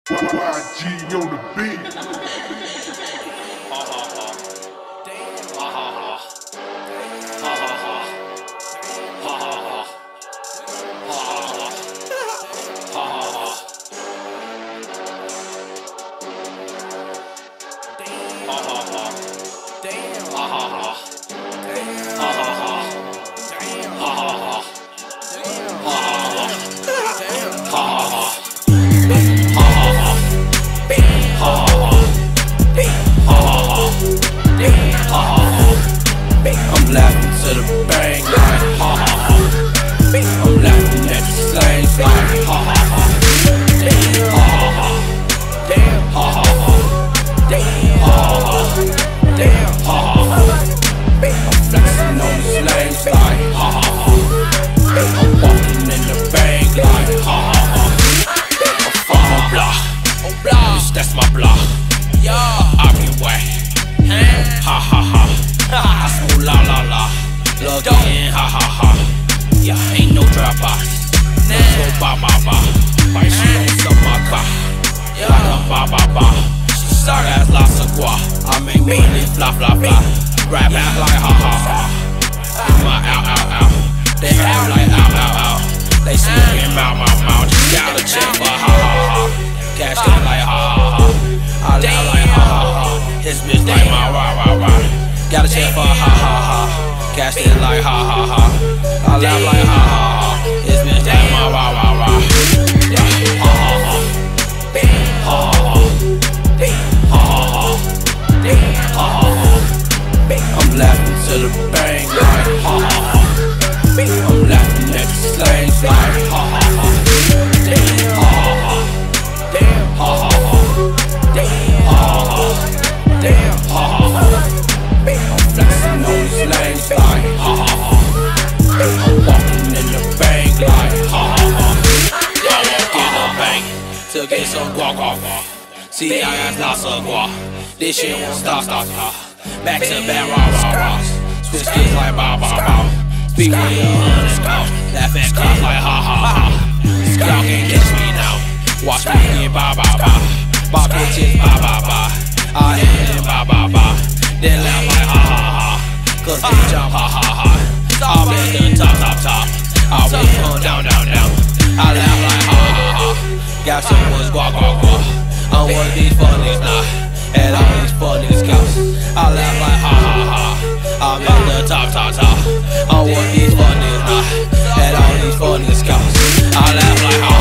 YG on the beat. I'm laughing to the bang like ha ha ha. I'm laughing at the slangs like ha ha ha. Damn ha ha ha. Damn ha ha ha. Damn ha ha ha. Damn ha ha ha. I'm flexing on the slangs like ha ha ha. I'm walking in the bang like ha ha ha. I'm from my block, bitch that's my block. I be wet, ha ha ha. I smoke la la la, Laughin, ha ha ha. Yeah, ain't no drop box. Let's go ba ba ba. Why she don't suck my car? Like a ba ba ba. She suck ass la sagua. I make money fly fly fly. Rap out like ha ha ha. In my out out out. They have like out out out. They smoking mouth mouth mouth. Just gotta chill for ha ha ha. Cash in like ha ha ha. I laugh like ha ha ha. His bitch like my rah rah rah. Gotta chill for ha ha ha. Cash in like ha ha ha. I laugh like ha ha ha. His bitch like my rah rah rah. Yeah, ha ha ha. Ha ha ha. Ha ha ha. Ha ha ha. I'm laughing to the bang like ha ha ha. I'm laughing at the slangs like ha ha ha. Ha ha ha. Ha ha ha. Ha ha ha. Damn ha ha ha. I'm flexing on the slangs like ha ha ha. I'm walking in the bank like ha ha ha. I walk in the bank to get some guac guac guac. See I got lots of guac. This shit won't stop. Back to back raw. Switch gears like bow. Speak with your honest mouth. Laugh at cars like ha ha ha. Y'all can't catch me now. Watch me get ba. My bitches ba. I hit it ba. Then laugh like ha ha ha. Cause they jump ha ha ha. I'm at the top. I won't come down. I laugh like ha ha ha. Got someone's guac. I'm one of these funnies now. And all these funnies cops. I laugh like ha ha ha. I'm at the top. I'm one of these funnies now. And all these funnies cops. I laugh like ha